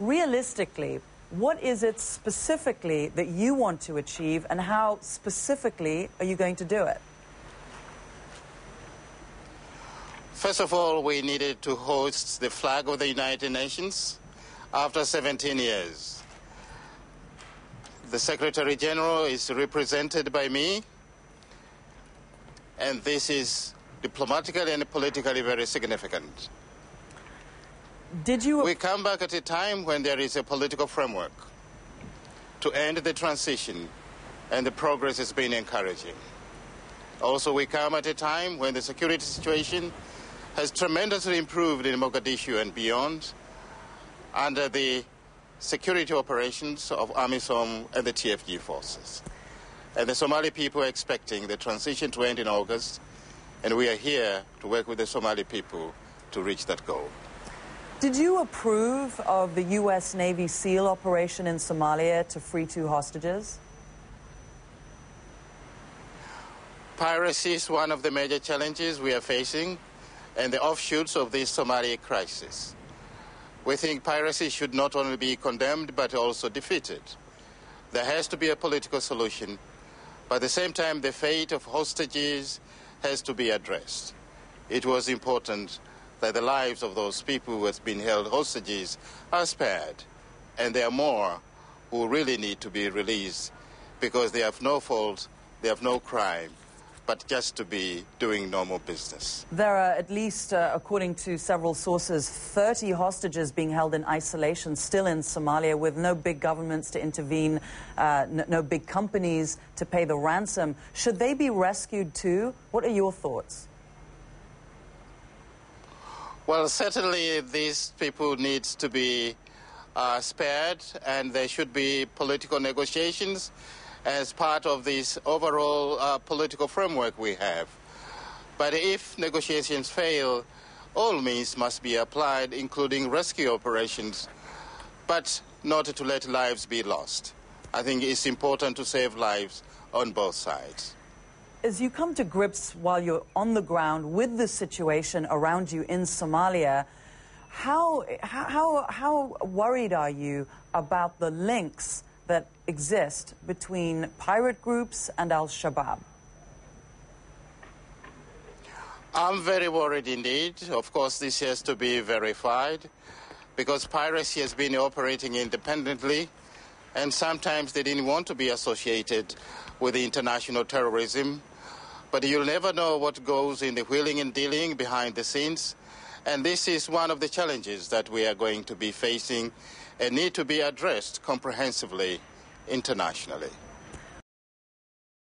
Realistically, what is it specifically that you want to achieve, and how specifically are you going to do it? First of all, we needed to host the flag of the United Nations after 17 years. The Secretary General is represented by me, and this is diplomatically and politically very significant. We come back at a time when there is a political framework to end the transition, and the progress has been encouraging. Also, we come at a time when the security situation has tremendously improved in Mogadishu and beyond under the security operations of AMISOM and the TFG forces. And the Somali people are expecting the transition to end in August, and we are here to work with the Somali people to reach that goal. Did you approve of the U.S. Navy SEAL operation in Somalia to free 2 hostages? Piracy is one of the major challenges we are facing and the offshoots of this Somali crisis. We think piracy should not only be condemned but also defeated. There has to be a political solution, but at the same time the fate of hostages has to be addressed. It was important that the lives of those people who have been held hostages are spared, and there are more who really need to be released because they have no fault, they have no crime, but just to be doing normal business. There are at least, according to several sources, 30 hostages being held in isolation still in Somalia with no big governments to intervene, no big companies to pay the ransom. Should they be rescued too? What are your thoughts? Well, certainly these people need to be spared, and there should be political negotiations as part of this overall political framework we have. But if negotiations fail, all means must be applied, including rescue operations, but not to let lives be lost. I think it's important to save lives on both sides. As you come to grips while you're on the ground with the situation around you in Somalia, how worried are you about the links that exist between pirate groups and Al-Shabaab? I'm very worried indeed. Of course, this has to be verified because piracy has been operating independently, and sometimes they didn't want to be associated with the international terrorism. But you'll never know what goes in the wheeling and dealing behind the scenes. And this is one of the challenges that we are going to be facing and need to be addressed comprehensively internationally.